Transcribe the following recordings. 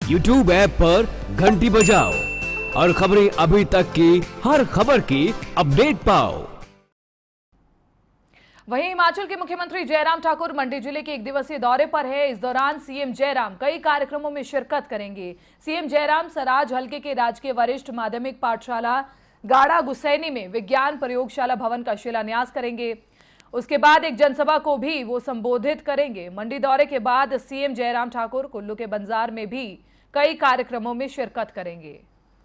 YouTube app पर घंटी बजाओ और खबरें अभी तक की हर खबर की अपडेट पाओ। वहीं हिमाचल के मुख्यमंत्री जयराम ठाकुर मंडी जिले के एक दिवसीय दौरे पर है। इस दौरान सीएम जयराम कई कार्यक्रमों में शिरकत करेंगे। सीएम जयराम सराज हलके के राजकीय वरिष्ठ माध्यमिक पाठशाला गाड़ा गुसैनी में विज्ञान प्रयोगशाला भवन का शिलान्यास करेंगे। उसके बाद एक जनसभा को भी वो संबोधित करेंगे। मंडी दौरे के बाद सीएम जयराम ठाकुर कुल्लू के बंजार में भी कई कार्यक्रमों में शिरकत करेंगे।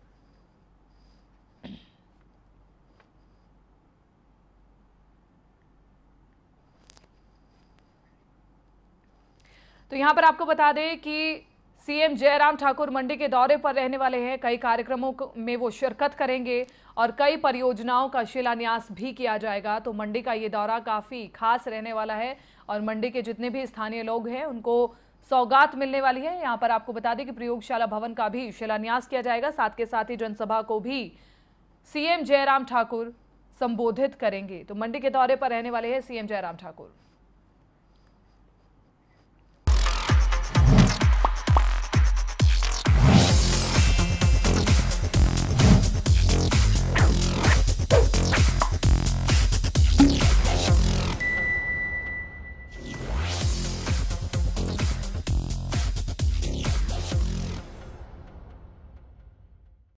तो यहां पर आपको बता दें कि सीएम जयराम ठाकुर मंडी के दौरे पर रहने वाले हैं। कई कार्यक्रमों में वो शिरकत करेंगे और कई परियोजनाओं का शिलान्यास भी किया जाएगा। तो मंडी का ये दौरा काफ़ी खास रहने वाला है और मंडी के जितने भी स्थानीय लोग हैं उनको सौगात मिलने वाली है। यहाँ पर आपको बता दें कि प्रयोगशाला भवन का भी शिलान्यास किया जाएगा। साथ के साथ ही जनसभा को भी सीएम जयराम ठाकुर संबोधित करेंगे। तो मंडी के दौरे पर रहने वाले हैं सीएम जयराम ठाकुर।